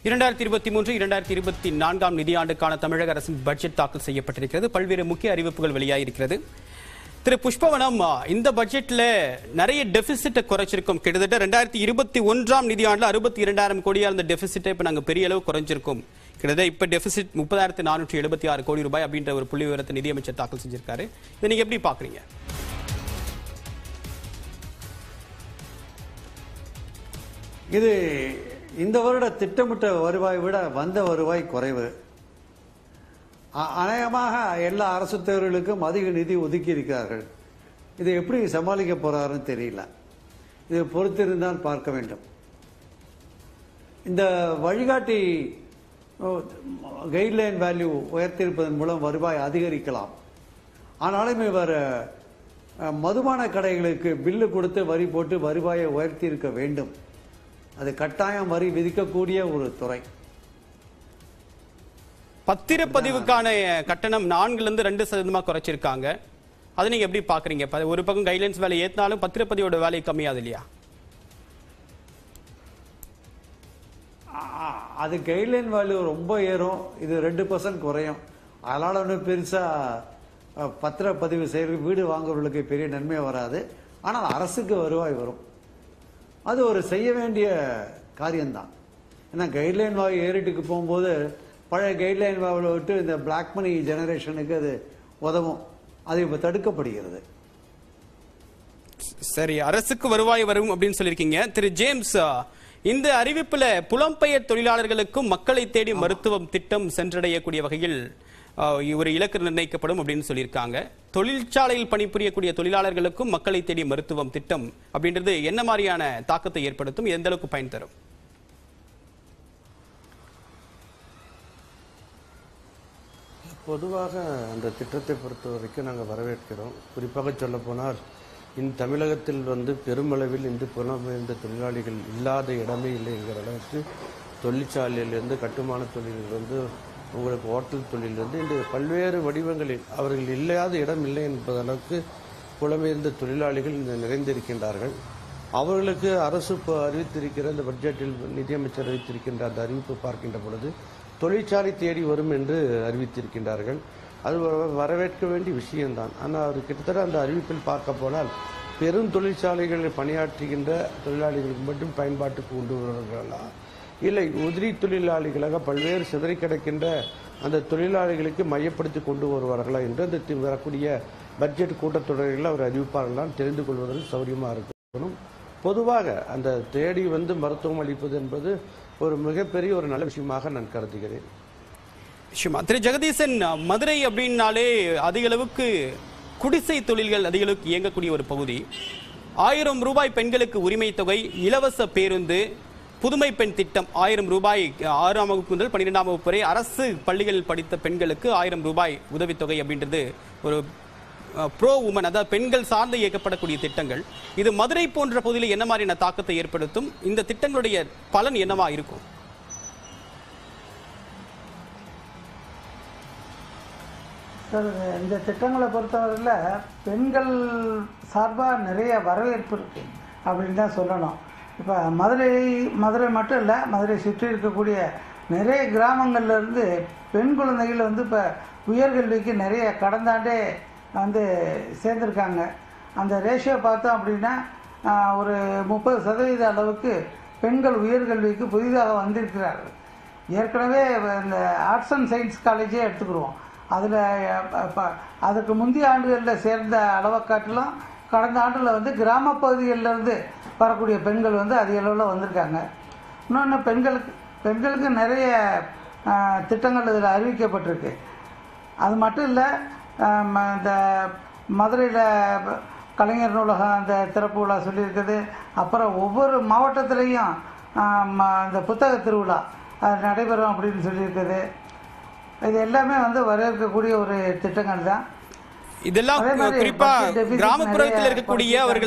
2023-2024 நிதியாண்டுக்கான தமிழக அரசின் பட்ஜெட் தாக்கல் செய்யப்பட்டிருக்கிறது. பல்வேறு முக்கிய அறிவிப்புகள் வெளியாகியிருக்கிறது. திரு புஷ்பவனம், இந்த பட்ஜெட்ல நிறைய டெபிசிட்டை குறைச்சிருக்கும். கிட்டத்தட்ட 2021 நிதியாண்டுல 62,000 கோடியா இருந்த டெபிசிட்டை இப்ப நாங்க பெரிய அளவு குறைஞ்சிருக்கும். கிட்டத்தட்ட இப்ப டெபிசிட் 30,476 கோடி ரூபாய் அப்படின்ற ஒரு புள்ளி விவரத்தை நிதியமைச்சர் தாக்கல் செஞ்சிருக்காரு. இதை நீங்க எப்படி பாக்குறீங்க? இது இந்த வருட திட்டமிட்ட வருவாய் விட வந்த வருவாய் குறைவு. அநேகமாக எல்லா அரசு தேர்வுகளுக்கும் அதிக நிதி ஒதுக்கி இருக்கிறார்கள். இதை எப்படி சமாளிக்க போறாருன்னு தெரியல. இது பொறுத்திருந்தால் பார்க்க வேண்டும். இந்த வழிகாட்டி கைட்லைன் வேல்யூ உயர்த்தியிருப்பதன் மூலம் வருவாய் அதிகரிக்கலாம். ஆனாலும் இவர் மதுபான கடைகளுக்கு பில்லு கொடுத்து வரி போட்டு வருவாயை உயர்த்தி இருக்க வேண்டும். அது கட்டாயம் வரி விதிக்கக்கூடிய ஒரு துறை. பத்திரப்பதிவுக்கான கட்டணம் 4% குறைச்சிருக்காங்க. அதை நீங்க எப்படி பாக்குறீங்க? ஒரு பக்கம் கைட்லைன்ஸ் வேலை ஏத்தினாலும் பத்திரப்பதிவோட வேலை கம்மியாது இல்லையா? அது கைட்லைன் வேல்யூ ரொம்ப ஏறும், இது 2% குறையும். அதனால ஒன்றும் பெருசா பத்திரப்பதிவு செய்ய வீடு வாங்குறவர்களுக்கு பெரிய நன்மை வராது. ஆனால் அரசுக்கு வருவாய் வரும். அது ஒரு செய்ய வேண்டிய காரியம்தான். ஏன்னா கைட்லைன் வாய் ஏறிட்டுக்கு போகும்போது பழைய கைட்லைன் வாவில் விட்டு இந்த பிளாக் மணி ஜெனரேஷனுக்கு அது உதவும். அது இப்ப தடுக்கப்படுகிறது. சரி, அரசுக்கு வருவாய் வரும் அப்படின்னு சொல்லியிருக்கீங்க. திரு ஜேம்ஸ், இந்த அறிவிப்புல புலம்பெயர் தொழிலாளர்களுக்கும் மக்களை தேடி மருத்துவம் திட்டம் சென்றடையக்கூடிய வகையில் ஒரு இலக்கு நிர்ணயிக்கப்படும் அப்படின்னு சொல்லியிருக்காங்க. தொழிற்சாலையில் பணிபுரியக்கூடிய தொழிலாளர்களுக்கும் மக்களை தேடி மருத்துவம் திட்டம் அப்படின்றது என்ன மாதிரியான தாக்கத்தை ஏற்படுத்தும்? எந்த அளவுக்கு பயன் தரும்? பொதுவாக அந்த திட்டத்தை பொறுத்த வரைக்கும் நாங்கள் வரவேற்கிறோம். குறிப்பாக சொல்ல போனால் இந்த தமிழகத்தில் பெருமளவில் இந்த புலம்பெயர்ந்த தொழிலாளிகள் இல்லாத இடமே இல்லை என்கிற அளவுக்கு தொழிற்சாலையிலிருந்து கட்டுமான தொழிலிருந்து உங்களுக்கு ஹோட்டல் தொழிலிருந்து இந்த பல்வேறு வடிவங்களில் அவர்கள் இல்லாத இடம் இல்லை என்பது அளவுக்கு புலம்பெயர்ந்த தொழிலாளிகள் நிறைந்திருக்கின்றார்கள். அவர்களுக்கு அரசு அறிவித்திருக்கிற இந்த பட்ஜெட்டில் நிதியமைச்சர் அறிவித்திருக்கின்ற அந்த அறிவிப்பு பார்க்கின்ற பொழுது தொழிற்சாலை தேடி வரும் என்று அறிவித்திருக்கின்றார்கள். அது வரவேற்க வேண்டிய விஷயம்தான். ஆனால் அவர் கிட்டத்தட்ட அந்த அறிவிப்பில் பார்க்க போனால் பெரும் தொழிற்சாலைகளில் பணியாற்றுகின்ற தொழிலாளிகளுக்கு மட்டும் பயன்பாட்டுக்கு கொண்டு வருவார்களா, இல்லை உதிரி தொழிலாளிகளாக பல்வேறு சிதறி கிடக்கின்ற அந்த தொழிலாளிகளுக்கு மையப்படுத்தி கொண்டு வருவார்களா என்று அந்த வரக்கூடிய பட்ஜெட் கூட்டத்தொடரில் அவர் அறிவிப்பார்களாம் தெரிந்து கொள்வதற்கு சௌரியமாக இருக்கணும். பொதுவாக அந்த தேடி மருத்துவம் அளிப்பது என்பது ஒரு மிகப்பெரிய ஒரு நல்ல விஷயமாக நான் கருதுகிறேன். திரு ஜெகதீசன், மதுரை அப்படின்னாலே அதிக அளவுக்கு குடிசை தொழில்கள் அதிக அளவுக்கு இயங்கக்கூடிய ஒரு பகுதி. 1000 ரூபாய் பெண்களுக்கு உரிமை தொகை, இலவச பேருந்து, புதுமை பெண் திட்டம் 1000 ரூபாய் 6ஆம் வகுப்பு முதல் 12ஆம் வகுப்பு வரை அரசு பள்ளிகளில் படித்த பெண்களுக்கு 1000 ரூபாய் உதவித்தொகை அப்படின்றது ஒரு ப்ரோ உமன், அதாவது பெண்கள் சார்ந்து இயக்கப்படக்கூடிய திட்டங்கள். இது மதுரை போன்ற பகுதியில் என்ன மாதிரியான தாக்கத்தை ஏற்படுத்தும்? இந்த திட்டங்களுடைய பலன் என்னவா இருக்கும்? சார், இந்த திட்டங்களை பொறுத்தவரையில் பெண்கள் சார்பாக நிறைய வரவேற்பு இருக்கு அப்படின்னு தான் சொல்லணும். இப்போ மதுரை மட்டும் இல்லை, மதுரை சுற்றி இருக்கக்கூடிய நிறைய கிராமங்கள்லேருந்து பெண் குழந்தைகள் இப்போ உயர்கல்விக்கு நிறைய கடந்த ஆண்டே சேர்ந்துருக்காங்க. அந்த ரேஷியோ பார்த்தோம் அப்படின்னா ஒரு 30% அளவுக்கு பெண்கள் உயர்கல்விக்கு புதிதாக வந்திருக்கிறார்கள். ஏற்கனவே இந்த ஆர்ட்ஸ் அண்ட் சயின்ஸ் காலேஜே எடுத்துக்கிடுவோம். அதில் அதுக்கு முந்தைய ஆண்டுகளில் சேர்ந்த அளவை காட்டிலும் கடந்த ஆண்டில் கிராம பகுதிகளிலிருந்து வரக்கூடிய பெண்கள் அதிக அளவில் வந்திருக்காங்க. இன்னொன்று பெண்களுக்கு நிறைய திட்டங்கள் இதில் அறிவிக்கப்பட்டிருக்கு. அது மட்டும் இல்லை, இந்த மதுரையில் கலைஞர் நூலகம் அந்த திறப்பு விழா சொல்லியிருக்குது. அப்புறம் ஒவ்வொரு மாவட்டத்திலையும் இந்த புத்தக திருவிழா நடைபெறும் அப்படின்னு சொல்லியிருக்குது. இது எல்லாமே வரவேற்கக்கூடிய ஒரு திட்டங்கள் தான். இதெல்லாம் குறிப்பா கிராமப்புறத்தில் இருக்கக்கூடிய அவர்கள்